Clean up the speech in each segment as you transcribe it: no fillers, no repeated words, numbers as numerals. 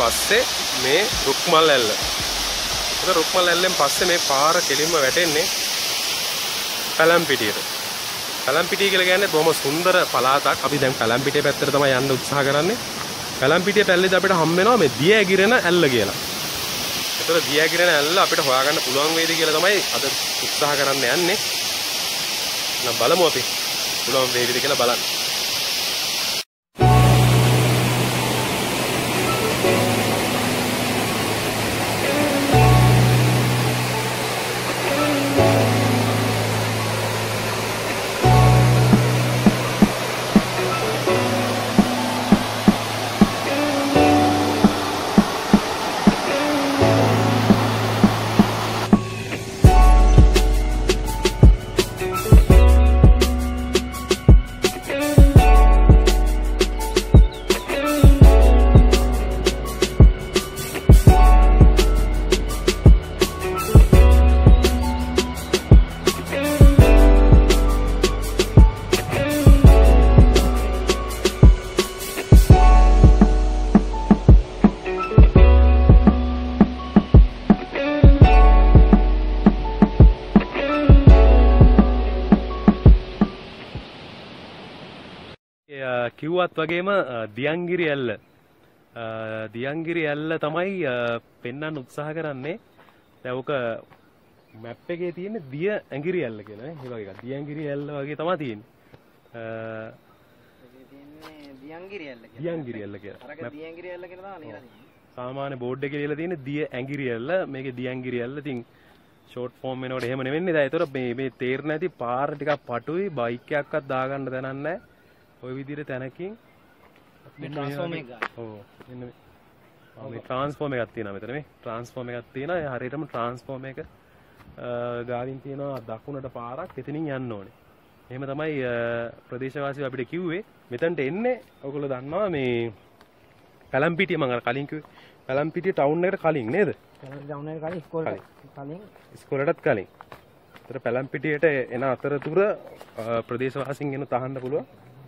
පස්සේ මේ රුක්මල් ඇල්ල. ඒක රුක්මල් ඇල්ලෙන් පස්සේ මේ පාර කෙලින්ම වැටෙන්නේ පැලම්පිටියට. පැලම්පිටිය කියලා කියන්නේ බොහොම සුන්දර පළාතක්. අපි දැන් පැලම්පිටිය පැත්තට තමයි යන්න උත්සාහ කරන්නේ. පැලම්පිටිය පැල්ලේදී අපිට හම් වෙනවා මේ දිය ඇගිරෙන ඇල්ල කියලා. ඒතර දිය ඇගිරෙන ඇල්ල අපිට හොයාගන්න පුළුවන් වේද කියලා තමයි අද උත්සාහ කරන්න යන්නේ. නම් බලමු අපි පුළුවන් වේවිද කියලා බලන්න. කිව්වත් වගේම දියංගිරි ඇල්ල තමයි පෙන්වන්න උත්සාහ කරන්නේ. දැන් ඔක මැප් එකේ තියෙන දිය ඇඟිරි ඇල්ල කියලා නේ. ඒ වගේ එකක්. දියංගිරි ඇල්ල වගේ තමයි තියෙන්නේ. දියංගිරි ඇල්ල කියලා. දියංගිරි ඇල්ල කියලා. අරක දියංගිරි ඇල්ල කියලා තමයි ලියලා තියෙන්නේ. සාමාන්‍ය බෝඩ් එකේ ලියලා තියෙන්නේ දිය ඇඟිරි ඇල්ල. මේකේ දියංගිරි ඇල්ල. ඉතින් ෂෝට් ෆෝම් වෙනකොට එහෙම නෙවෙන්නේ. දැන් ඒතර මේ තේරෙන්නේ නැති පාර ටිකක් පටුයි බයික් එකක්වත් දාගන්න දැනක් නැහැ. ඔය විදිහට තැනකින් මේ ට්‍රාන්ස්ෆෝම් එක ගන්න. ඔව් මෙන්න මේ ට්‍රාන්ස්ෆෝම් එකක් තියෙනවා මෙතන මේ ට්‍රාන්ස්ෆෝම් එකක් තියෙනවා. ඒ හරියටම ට්‍රාන්ස්ෆෝම් එක ගාවින් තියෙනවා දකුණට පාරක් එතනින් යන්න ඕනේ. එහෙම තමයි ප්‍රදේශවාසීව අපිට කිව්වේ. මෙතනට එන්නේ ඔයගොල්ලෝ දන්නවා මේ පැලම්පිටිය මම අර කලින් කිව්වේ. පැලම්පිටිය ටවුන් එකට කලින් නේද? ටවුන් එකට කලින් කලින් ඉස්කෝලේටත් කලින්. ඒතර පැලම්පිටියට එන අතරතුර ප්‍රදේශවාසීන් එන තහන්න පුළුවන්.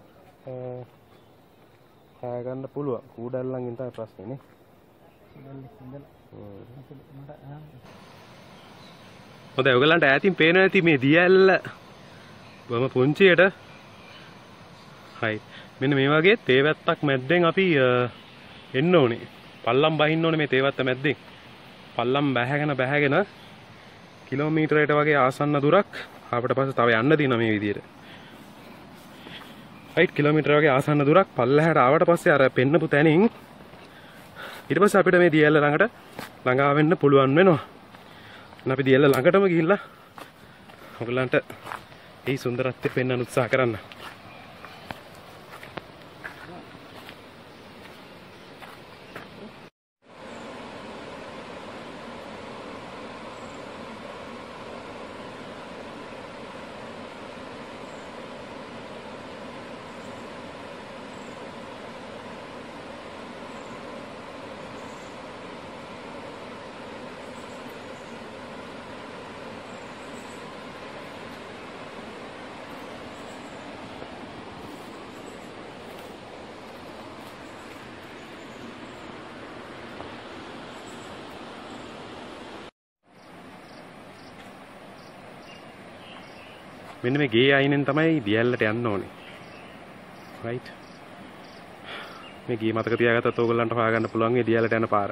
හොයා ගන්න පුළුවන්. කූඩල්ලන්ගෙන් තමයි ප්‍රශ්නේ නේ. හොඳයි ඔයගලන්ට ඈතින් පේනවා ඇති මේ දිය ඇල්ල වම පුංචියට. හයි. මෙන්න මේ වගේ තේවැත්තක් මැද්දෙන් අපි එන්න ඕනේ. පල්ලම් බහින්න ඕනේ මේ තේවැත්ත මැද්දෙන්. පල්ලම් බැහැගෙන කිලෝමීටරයකට වගේ ආසන්න දුරක් ආවට පස්සේ තව යන්න දිනවා මේ විදියට. 8 කිලෝමීටර වගේ ආසන්න දුරක් පල්ලෙහාට ආවට පස්සේ අර පෙන්නපු තැනින් ඊට පස්සේ අපිට මේ දියැල්ල ළඟට ළඟා වෙන්න පුළුවන් වෙනවා. අපි දියැල්ල ළඟටම ගිහිල්ලා ඔයගලන්ට මේ සුන්දරත්වය පෙන්වන්න උත්සාහ කරන්න. මෙන්න මේ ගේ අයිනෙන් තමයි දියැල්ලට යන්න ඕනේ. රයිට්. මේ ගේ මතක තියාගත්තත් ඕගොල්ලන්ට හොයාගන්න පුළුවන් මේ දියැල්ලට යන පාර.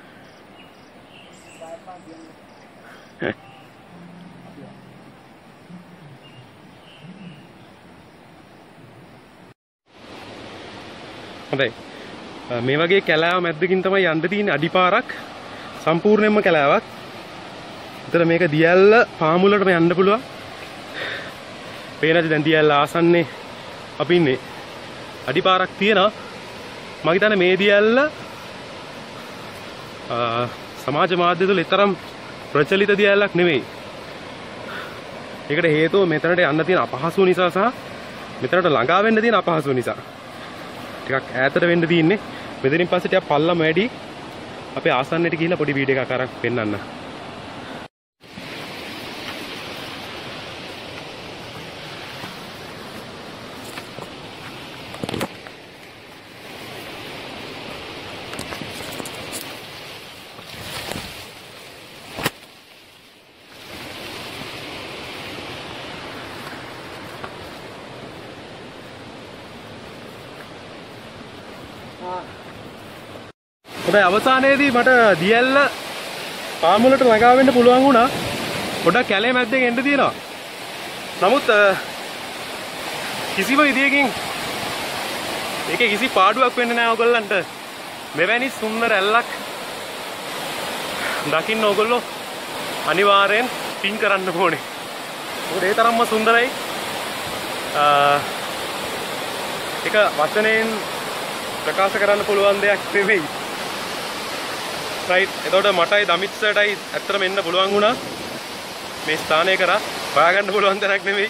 හොඳයි. මේ වගේ කැලෑව මැද්දකින් තමයි යන්න තියෙන්නේ අඩිපාරක්. සම්පූර්ණයෙන්ම කැලෑවක්. ඒතර මේක දියැල්ල පාමුලටම යන්න පුළුවන්. පේනද දැන් දියැල්ල ආසන්නේ අපි ඉන්නේ අඩිපාරක් තියෙනවා. මම හිතන්නේ මේ දියැල්ල සමාජ මාධ්‍ය තුල තරම් ප්‍රචලිත දියැලක් නෙවෙයි. ඒකට හේතුව මෙතනට යන්න තියෙන අපහසු නිසා සහ මෙතනට ළඟා වෙන්න තියෙන අපහසු නිසා. ටිකක් ඈතට වෙන්න තියෙන්නේ. මෙතනින් පස්සේ ටිකක් පල්ලම වැඩි. අපේ ආසන්නයට ගිහිල්ලා පොඩි වීඩියෝ එකක් අරන් පෙන්නන්න. හොඳයි අවසානයේදී මට දියැල්ල පාම් වලට ළඟා වෙන්න පුළුවන් වුණා. පොඩක් කැලේ මැද්දෙන් එන්න තියෙනවා. නමුත් කිසිම විදියකින් ඒකේ කිසි පාඩුවක් වෙන්නේ නැහැ ඔයගොල්ලන්ට. මෙවැනි සුන්දර ඇල්ලක් දකින්න ඔයගොල්ලෝ අනිවාර්යෙන් පින් කරන්න ඕනේ. මොකද ඒ තරම්ම සුන්දරයි. ඒක වචනෙන් ප්‍රකාශ කරන්න පුළුවන් දෙයක් නෙවෙයි. රයිට්. එතකොට මටයි දමිත්සටයි ඇත්තටම එන්න පුළුවන් වුණා. මේ ස්ථානය කරා හොයාගන්න පුළුවන් තරක් නෙවෙයි.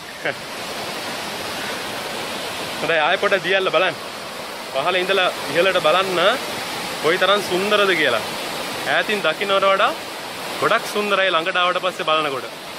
හොඳයි ආයෙ පොඩ දියල්ල බලන්න. පහළ ඉඳලා ඉහළට බලන්න කොයිතරම් සුන්දරද කියලා. ඈතින් දකින්නට වඩා ගොඩක් සුන්දරයි ළඟට ආවට පස්සේ බලනකොට.